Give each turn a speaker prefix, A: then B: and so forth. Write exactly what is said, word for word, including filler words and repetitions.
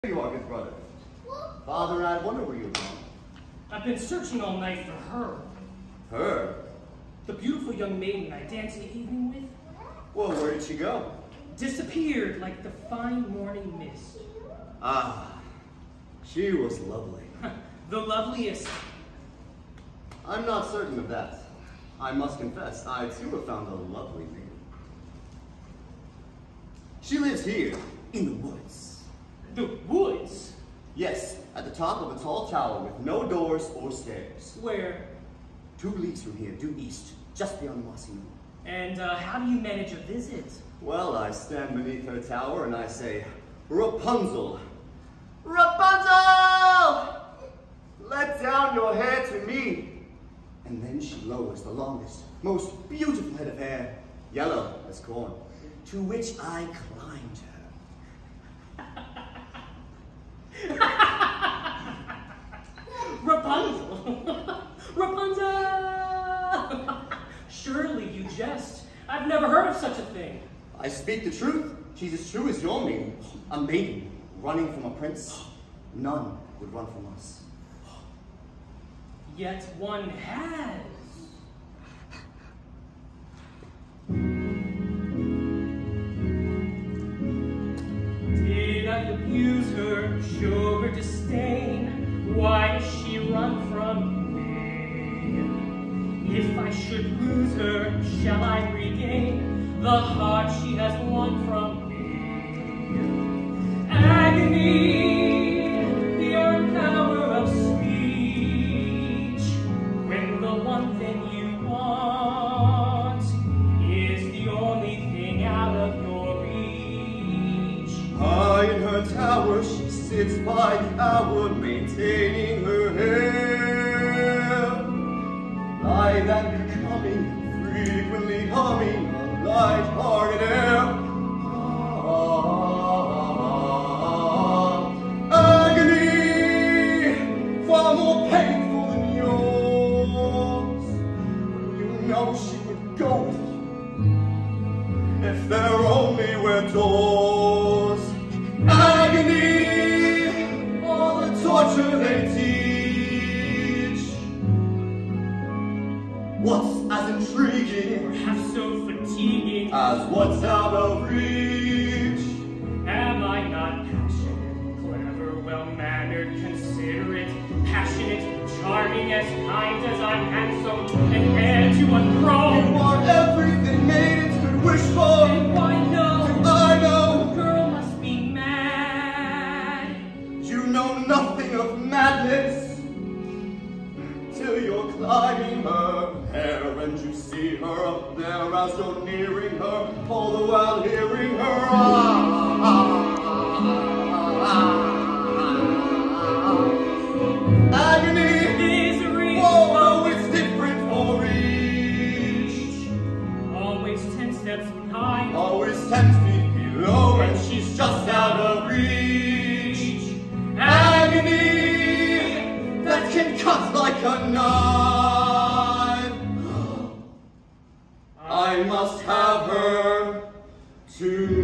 A: There you are, good brother. Father and I wonder where you've gone.
B: I've been searching all night for her.
A: Her?
B: The beautiful young maiden I danced the evening with.
A: Well, where did she go?
B: Disappeared like the fine morning mist.
A: Ah, she was lovely.
B: The loveliest.
A: I'm not certain of that. I must confess, I too have found a lovely maiden. She lives here, in the woods.
B: The woods?
A: Yes, at the top of a tall tower with no doors or stairs.
B: Where?
A: Two leagues from here, due east, just beyond Mossy Moon.
B: And uh, how do you manage a visit?
A: Well, I stand beneath her tower and I say, Rapunzel! Rapunzel! Let down your hair to me. And then she lowers the longest, most beautiful head of hair, yellow as corn, to which I climbed her.
B: Rapunzel! Rapunzel! Surely you jest. I've never heard of such a thing.
A: I speak the truth. She's as true as your maiden. A maiden running from a prince. None would run from us.
B: Yet one has. Did I abuse her, show her disdain? Why does she run from me? If I should lose her, shall I regain the heart she has won from me? Agony, the power of speech, when the one thing you want is the only thing out of your reach.
A: High in her tower, she sits by the hour, maintaining her hair. Lithe and becoming, frequently humming a light-hearted air. Ah, agony, far more painful than yours. You know she would go with you if there only were doors. Agony, all the torture they teach. What's as intriguing,
B: Or half so fatiguing
A: as what's out of reach?
B: Am I not passionate, clever, well-mannered, considerate, passionate, charming, as kind as I'm handsome, and heir to a throne?
A: You are everything maidens could wish for.
B: And why no?
A: I know.
B: The girl must be mad.
A: You know nothing of madness till you're climbing her hair and you see her up there as you're nearing her, all the while hearing her. Ah, ah, ah, agony,
B: Misery,
A: whoa, it's different for each.
B: always ten steps behind,
A: Always ten feet below and she's just out of reach. Agony that can cut like a knife. I must have her to